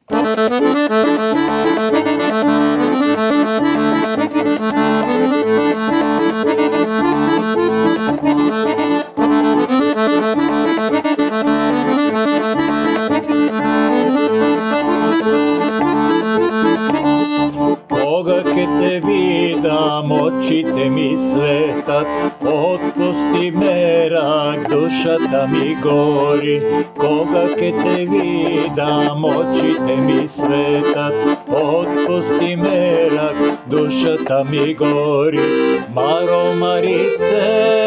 Кога ке те видам, очите ми светат, отпусти мерак, душата ми гори. Кога ке те видам, очите ми светат, отпусти мерак, душата ми гори. Маро, Марице,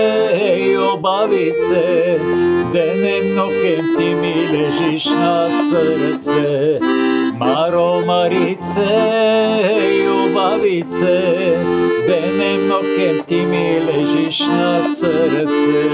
обавице, денем нокем ти ми лежиш на сърце. Маро, Марице, обавице, денем нокем ти ми лежиш на сърце.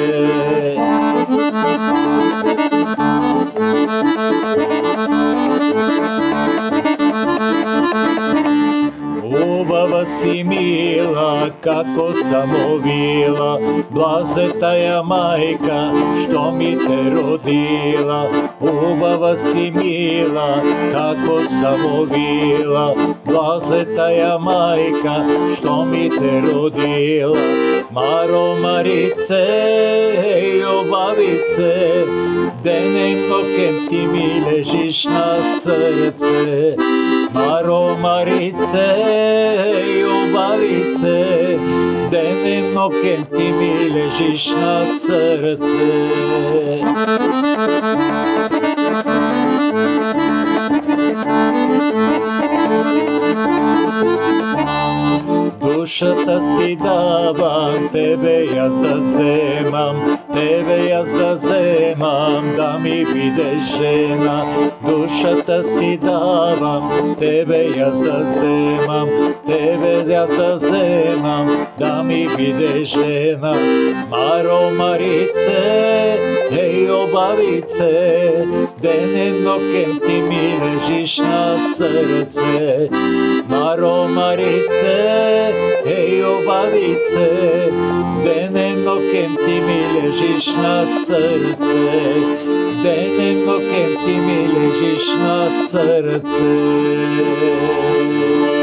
Убава си мила, како самовила, блазета ја мајка, што ми те родила. Убава си мила, како самовила, блазета ја мајка, што ми те родила. Маро, Марице, обавице, денем нокем ти ми лежиш на сърце. Маро, Марице, обавице, денем нокем ти ми лежиш на сърце. Душата си давам, тебе јас да земам, тебе јас да земам, да ми бидеш жена. Душата си давам, тебе јас да земам, тебе јас да земам, да ми бидеш жена. Маро, Марице, обавице, денем нокем ти ми лежиш на сърце. Маро, Марице, обавице, денем нокем ти ми лежиш на сърце. Денем нокем ти ми лежиш на сърце.